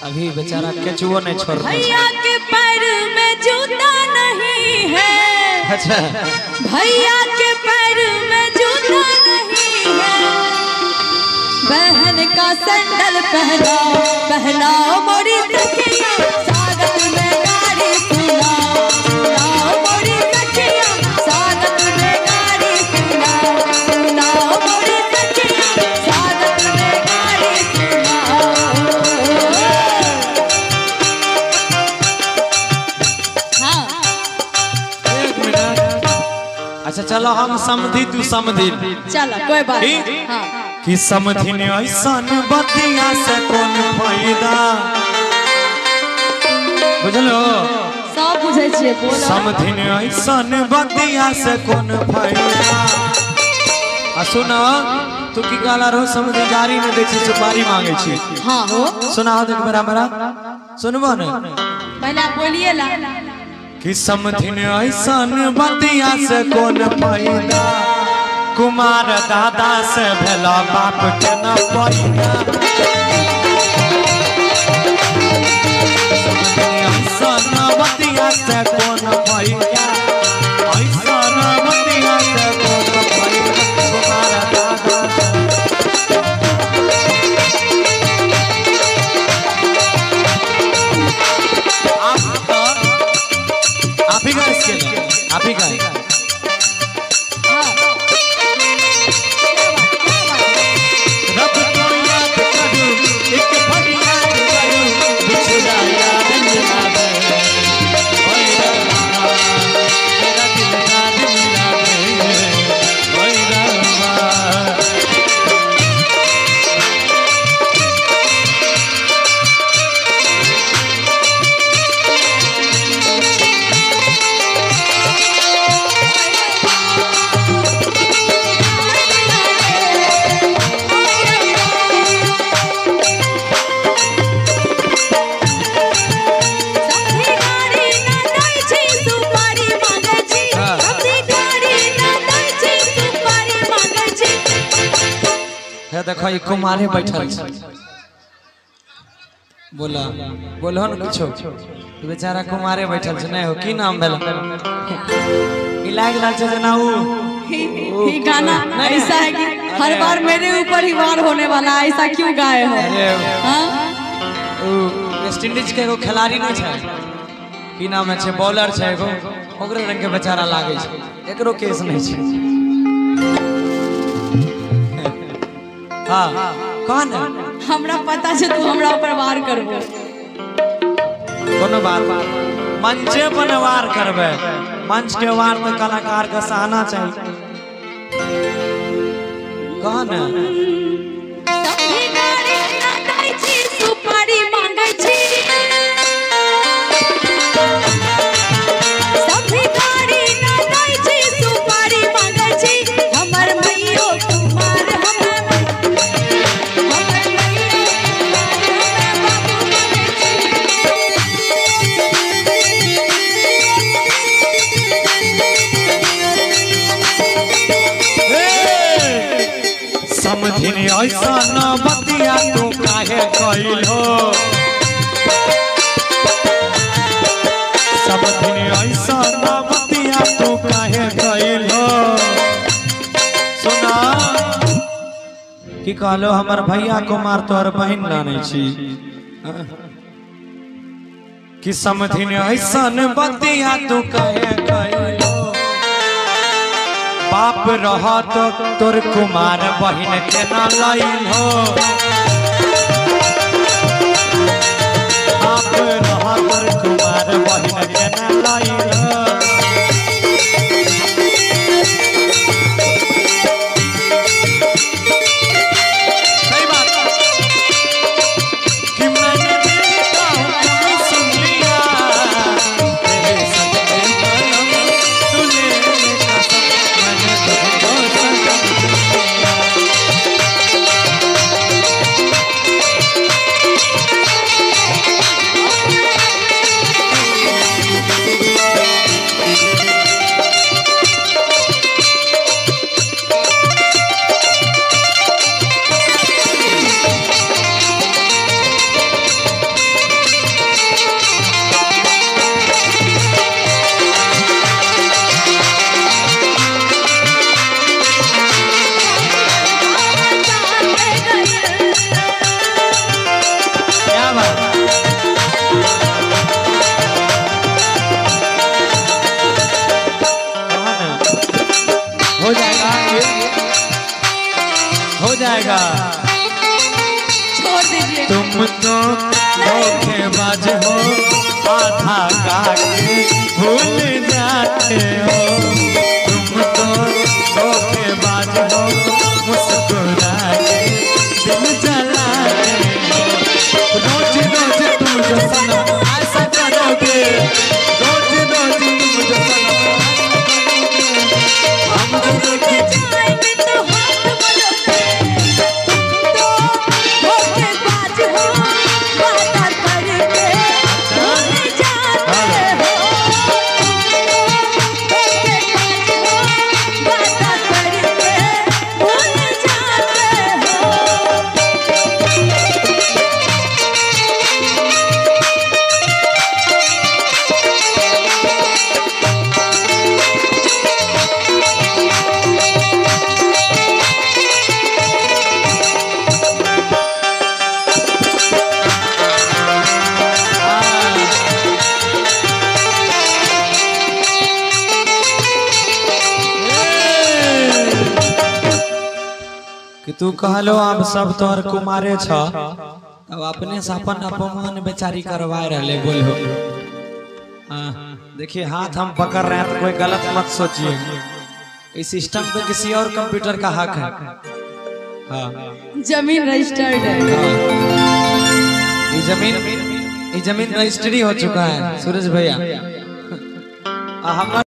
अभी बेचारा केचुओ नहीं छोड़ रहा। भैया के पैर में जूता नहीं है। अच्छा भैया के पैर में जूता नहीं है। बहन का सैंडल पहनाओ पहनाओ मोरी सखिया स्वागत में गाड़ी सुनाओ सुनाओ मोरी सखिया स्वागत में गाड़ी सुनाओ सुनाओ मोरी सखिया स्वागत में गाड़ी सुनाओ। हाँ एक मिनट। अच्छा चलो हम समझी तू समझी। चलो कोई बात नहीं। हाँ कि समझिन ऐसन बतिया से कौन फायदा बुझलो सब बुझे छिए बोलो। समझिन ऐसन बतिया से कौन फायदा। आ सुना तू की गाला रो समझी गाड़ी में देखी सुपारी मांगे छी। हाँ हो सुना हो देख मेरा मेरा सुनबो न पहले आप बोलिए ला। कि समझिन ऐसन बतिया से कौन फायदा। कुमार दादा से भेला बाप के न पैदा। ऐसन बतिया से कौन पैदा ऐसन बतिया से कौन पैदा। कुमार दादा आप ही का इसके लिए आप ही का देखो ये कुमारे बैठल बोला बोलो न कुछो बेचारा कुमारे बैठल छ नहीं हो की नाम भेल ई लाग रहल छ जना ये गाना ऐसा है कि हर बार मेरे ऊपर ही वार होने वाला है। ऐसा क्यों गाए हो? हां वेस्ट इंडीज के एगो खिलाड़ी नहीं छै की नाम है बॉलर छै एगो ओकरे रंग के बेचारा लागे छै एकरो केस नहीं छै। हाँ कौन हमरा पता है तू हमरा ऊपर वार करबो। कोनो बात मंचे पर वार करबे मंच के वार तो कलाकार का सहना चाहिए। कौन सभी गाड़ी ना दै छी सुपारी मांगे छी। सभी गाड़ी ना दै छी सुपारी मांगे छी। हमर मैयो कुमार समझिन ऐसा न बतिया तू काहे कइलो। समझिन ऐसा न बतिया तू काहे कइलो। सुना की कहलो हमर भैया कुमार तोहर बहिन लाने छी। कि समझिन ऐसन बतिया तू काहे कइलो। बाप रहा तो तोर कुमार बहिन के न लाइन हो। बाप रहा तोर कुमार बहिन के न लाइन हो। सही बात कि मैंने देखा हूँ सुन लिया तेरे सच्चे कलम तूने अच्छा छोड़ दीजिए। तुम तो धोखेबाज हो, आधा काके भूल जाते हो। तुम तो धोखेबाज हो, मुस्कुरा के दिल जलाते हो। रोज रोज तुम जो सनम ऐसा करोगे, रोज रोज तुम जो सनम हम जो देखे जाएंगे तो हाथ मलोगे। तुम तो धोखेबाज हो, वादा करके भूल जाते हो। धोखेबाज हो, वादा करके भूल जाते हो। कि तू कहलो अब सब तोहर कुमारे छ, अब अपने से अपन अपमान बेचारी करवा रहे बोलो। देखिए हाथ हम पकड़ रहे हैं तो कोई गलत मत सोचिए, इस सिस्टम पे किसी और कंप्यूटर का हक है। हाँ जमीन रजिस्टर्ड है। ये जमीन रजिस्ट्री हो चुका है सूरज भैया। हम